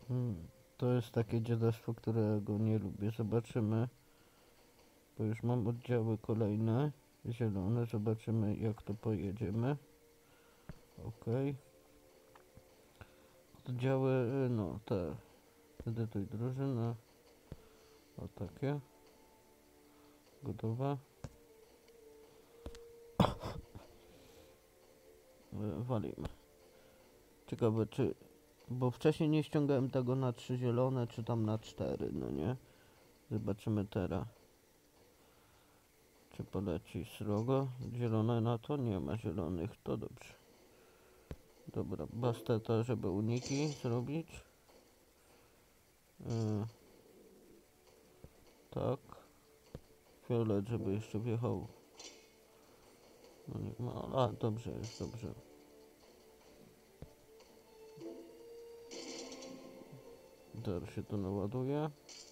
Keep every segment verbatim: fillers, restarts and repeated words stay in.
Hmm, to jest takie dziadostwo, którego nie lubię. Zobaczymy, bo już mam oddziały kolejne, zielone. Zobaczymy, jak to pojedziemy. Ok. Oddziały, y, no te. Edytuj drużynę. O takie. Gotowe. Y, Walimy. Ciekawe, czy... Bo wcześniej nie ściągałem tego na trzy zielone, czy tam na cztery, no nie? Zobaczymy teraz. Czy poleci srogo? Zielone na to? Nie ma zielonych, to dobrze. Dobra, basteta, żeby uniki zrobić. Yy, tak. Fiolet, żeby jeszcze wjechał. No nie ma. A, dobrze jest, dobrze. Teraz się to naładuje.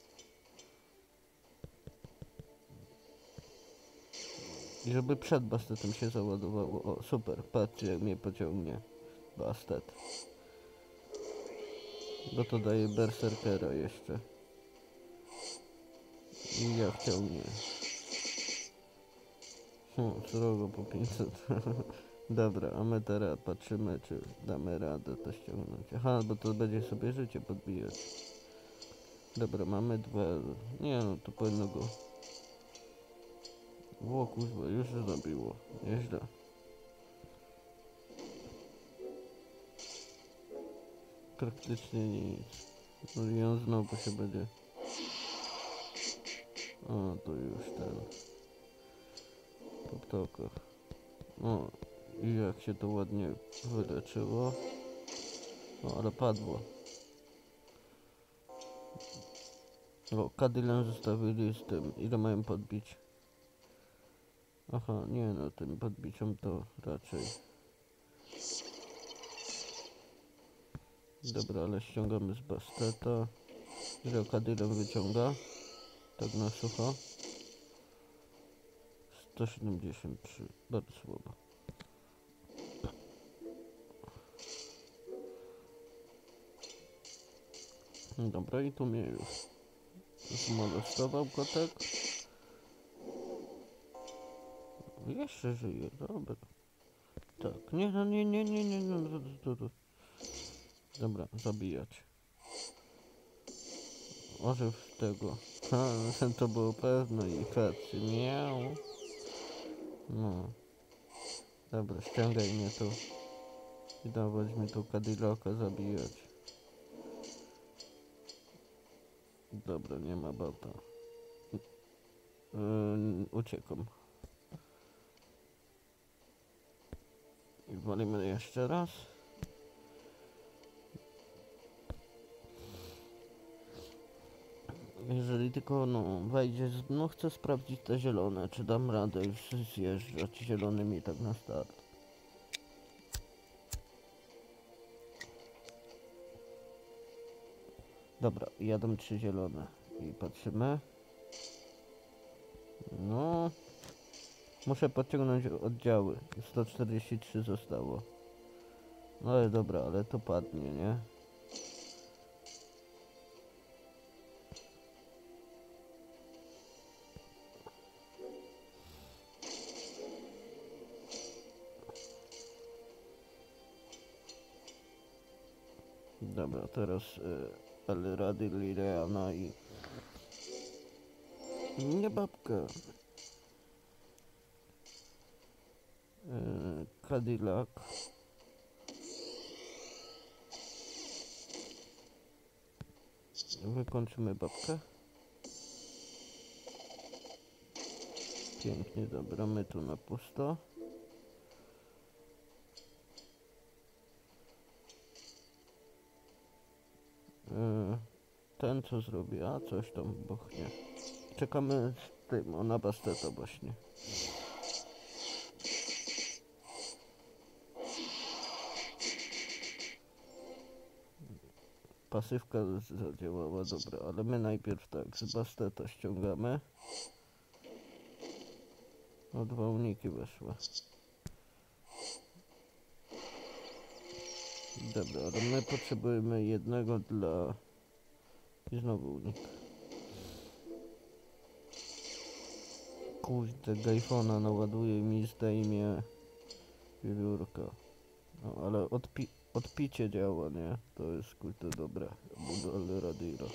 I żeby przed bastetem się załadowało. O, super, patrzcie jak mnie pociągnie bastet. Bo to daje berserkera jeszcze. I ja wciągnie. Hmm, srogo po pięćset. Dobra, a my teraz patrzymy, czy damy radę to ściągnąć. Aha, bo to będzie sobie życie podbijać. Dobra, mamy dwa. Nie no, to powinno go. O kurwa, już zrobiło. Nieźle. Praktycznie nic. No i on znowu się będzie. O, to już ten. Po ptokach. O, i jak się to ładnie wyleczyło. No, ale padło. O, Kadylem zostawili z tym. Ile mają podbić? Aha, nie no, tym podbiciom to raczej. Dobra, ale ściągamy z basteta. Ile Kadylem wyciąga? Tak na sucho. sto siedemdziesiąt trzy. Bardzo słabo. Dobra, i tu mnie już zmolestował kotek. Jeszcze żyje, dobra. Tak, nie, no nie, nie, nie, nie, nie, no, to, to. Dobra, zabijać. Ożyw tego. Ha, to było pewne i pracy. Miał. No. Dobra, ściągaj mnie tu. I dawać mi tu Cadillaca zabijać. Dobra, nie ma bata. Yy, uciekam. I walimy jeszcze raz. Jeżeli tylko no wejdzie, no chcę sprawdzić te zielone, czy dam radę już zjeżdżać zielonymi tak na start. Dobra, jadą trzy zielone i patrzymy. No, muszę podciągnąć oddziały. sto czterdzieści trzy zostało. No ale dobra, ale to padnie, nie? Dobra, teraz y, El Rady Lireana i... Nie babka. Y, Cadillac. Wykończymy babkę. Pięknie, dobra, my tu na pusto. Y, ten co zrobi, a coś tam bochnie. Czekamy z tym, o na basteta właśnie. Pasywka zadziałała, dobra, ale my najpierw tak, z basteta ściągamy. O, dwa uniki weszły. Dobra, ale my potrzebujemy jednego dla... I znowu unik. Kurde, Gajfona naładuje mi, zdejmie wiewiórka. No, ale odpi odpicie działa, nie? To jest kurde dobre. Ale Radira.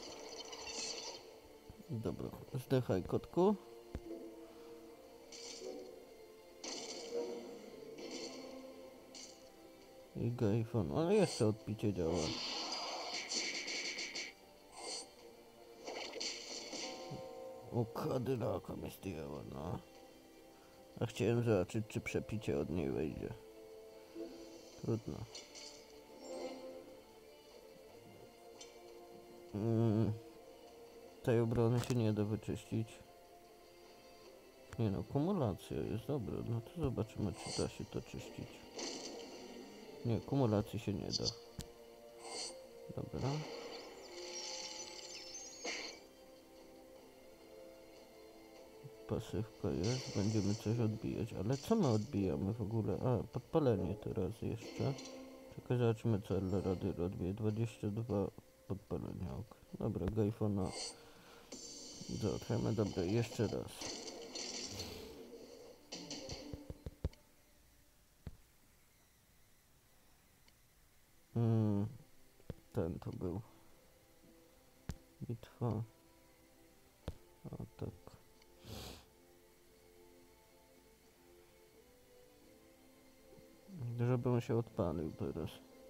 Dobra, zdychaj kotku. I Gajfon, ale jeszcze odpicie działa. O, Kadylaka mi zdjęła, no. A chciałem zobaczyć, czy przepicie od niej wejdzie. Trudno. Mm, tej obrony się nie da wyczyścić. Nie no, kumulacja jest dobra. No to zobaczymy, czy da się to czyścić. Nie, kumulacji się nie da. Dobra. Pasywka jest, będziemy coś odbijać, ale co my odbijamy w ogóle? A, podpalenie teraz jeszcze. Czekaj, zobaczymy co Rady odbije. dwadzieścia dwa podpalenia, ok. Dobra, Gajfona załatwiamy, dobra, jeszcze raz. Hmm, ten to był. Bitwa. O tak. Żebym się odpalił teraz.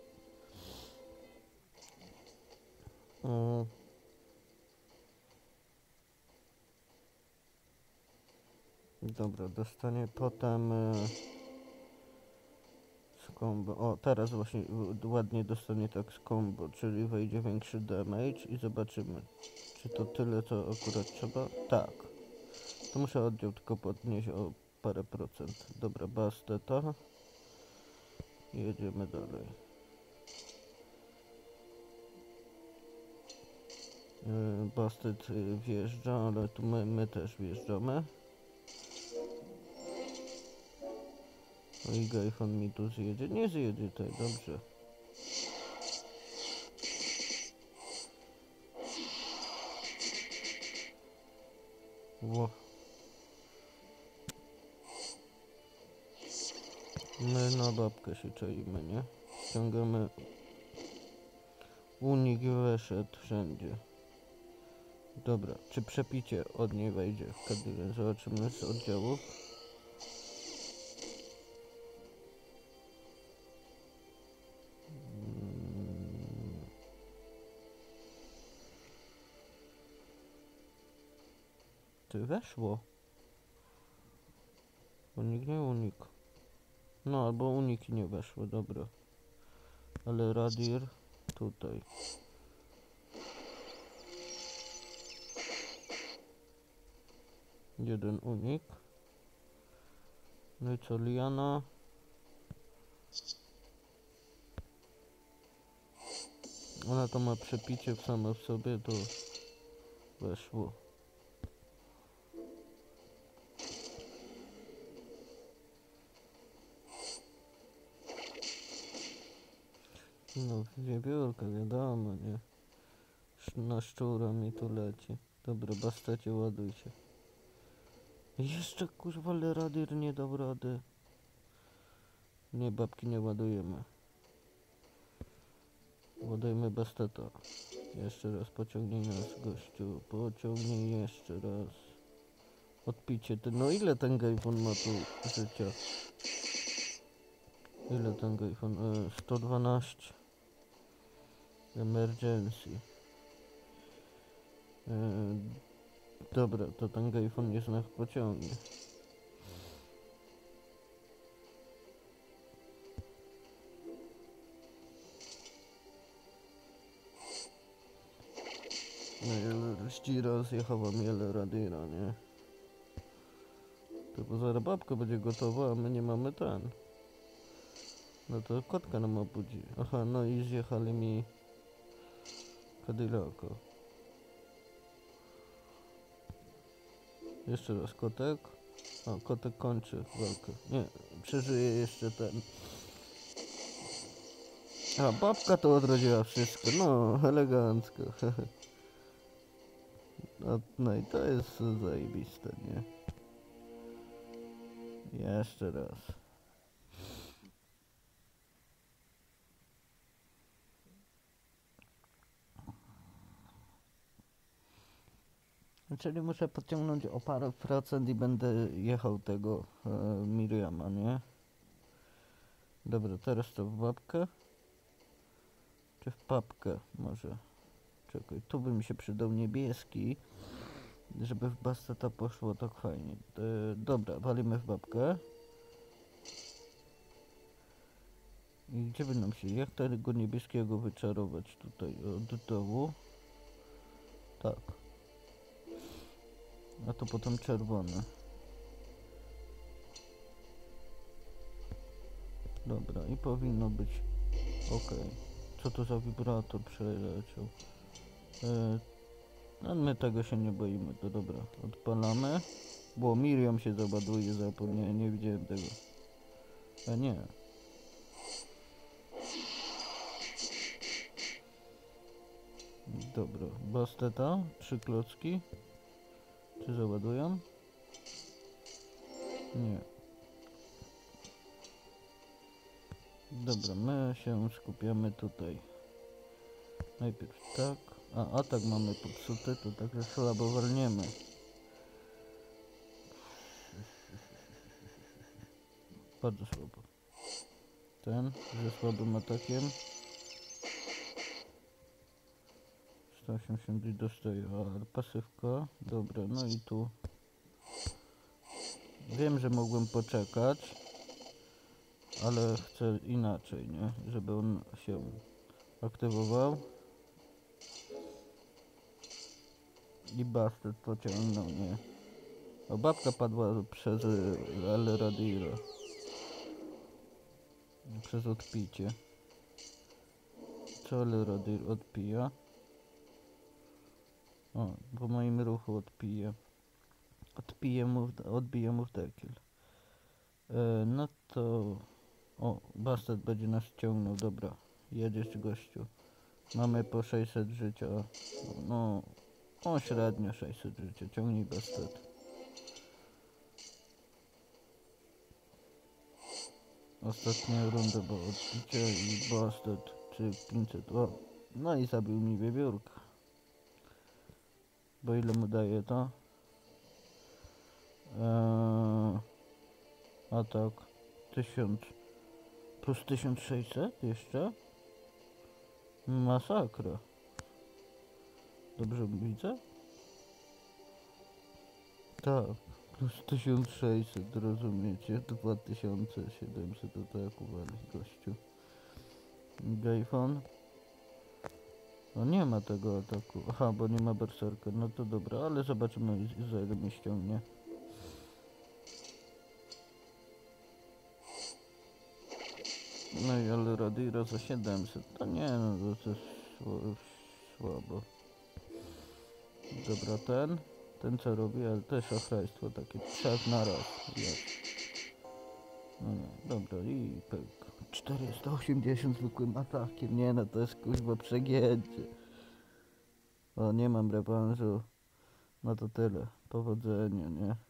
O. Dobra, dostanie potem e, z combo. O, teraz właśnie ładnie dostanie tak z combo, czyli wejdzie większy damage i zobaczymy, czy to tyle, co akurat trzeba. Tak. To muszę oddział tylko podnieść o parę procent. Dobra, basteta. Jedziemy dalej. Yy, Bastet yy, wjeżdża, ale tu my, my też wjeżdżamy. No i Gajfon mi tu zjedzie. Nie zjedzie tutaj, dobrze. Ło. My na babkę się czaimy, nie? Ściągamy. Unik weszedł wszędzie. Dobra, czy przepicie od niej wejdzie w Kadylę? Zobaczymy z oddziałów. Hmm. Ty weszło. Unik, nie unik. No, albo uniki nie weszły, dobra. Ale Radir tutaj. Jeden unik. No i co, Liana? Ona to ma przepicie w samo w sobie, to weszło. No, wiewiórka, wiadomo, nie? Na szczura mi tu leci. Dobra, bastecie, ładuj się. Jeszcze kurwa, ale Radir nie dał rady. Nie, babki nie ładujemy. Ładujemy basteta. Jeszcze raz, pociągnij nas, gościu. Pociągnij jeszcze raz. Odpicie ty. No ile ten Gajfon ma tu życia? Ile ten Gajfon? E, sto dwanaście. Emergency. E, dobra, to ten Gajfon nie znak pociągnie. No, ścira zjechała miele Radira, nie? To bo zaraz babka będzie gotowa, a my nie mamy ten. No to kotka nam obudzi. Aha, no i zjechali mi Kadylaka. Jeszcze raz kotek. O, kotek kończy walkę. Nie, przeżyje jeszcze ten. A babka to odrodziła wszystko, no elegancko. No, no i to jest zajebiste, nie? Jeszcze raz. Czyli muszę podciągnąć o parę procent i będę jechał tego e, Miriama, nie? Dobra, teraz to w babkę. Czy w papkę może? Czekaj, tu by mi się przydał niebieski. Żeby w Basteta poszło tak fajnie. E, dobra, walimy w babkę. I gdzie by nam się, jak tego niebieskiego wyczarować tutaj od dołu? Tak. A to potem czerwone. Dobra, i powinno być ok. Co to za wibrator przeleciał? E, no my tego się nie boimy, to dobra. Odpalamy. Bo Miriam się załaduje, zapomniałem, nie widziałem tego. A nie. Dobra, Basteta, trzy klocki. Czy załadują? Nie. Dobra, my się skupiamy tutaj. Najpierw tak. A atak mamy popsuty, to także słabo walniemy. Bardzo słabo. Ten ze słabym atakiem. sto osiemdziesiąt i dostaje, ale pasywka. Dobra, no i tu. Wiem, że mogłem poczekać, ale chcę inaczej, nie? Żeby on się aktywował. I Bastet pociągnął, nie? O, babka padła przez El Radiro. Przez odpicie. Co El Radiro odpija? O, po moim ruchu odpije. Odpije mu, odbije mu w dekiel. E, no to... O, Bastet będzie nas ciągnął, dobra. Jedziesz, gościu. Mamy po sześćset życia. No, o średnio sześćset życia. Ciągnij Bastet. Ostatnia runda, bo odbicie i Bastet, czy pięćset. O, no i zabił mi wiewiórka. Bo ile mu daje to? Eee, atak tysiąc plus tysiąc sześćset jeszcze? Masakra. Dobrze widzę? Tak, plus tysiąc sześćset, rozumiecie? dwa tysiące siedemset ataku wali gościu. Gryfon. No nie ma tego ataku. Aha, bo nie ma berserka. No to dobra, ale zobaczymy za ile mi ściągnie. No i ale Radira za siedemset. To nie no, to jest słabo. Dobra, ten. Ten co robi, ale też ochrajstwo takie. Trzech na raz. Jest. No nie, dobra i pyk. czterysta osiemdziesiąt zwykłym atakiem. Nie no, to jest kuźwa przegięcie. O, nie mam rewanżu. No to tyle. Powodzenia, nie?